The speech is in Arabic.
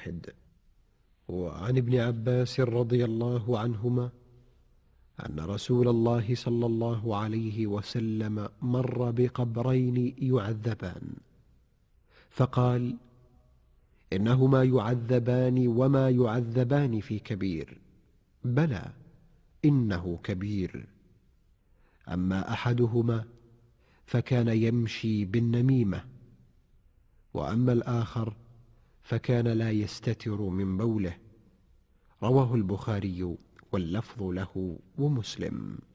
واحد. وعن ابن عباس رضي الله عنهما أن رسول الله صلى الله عليه وسلم مر بقبرين يعذبان، فقال: إنهما يعذبان وما يعذبان في كبير، بلى إنه كبير. أما أحدهما فكان يمشي بالنميمة، وأما الآخر فكان لا يستتر من بوله. رواه البخاري واللفظ له ومسلم.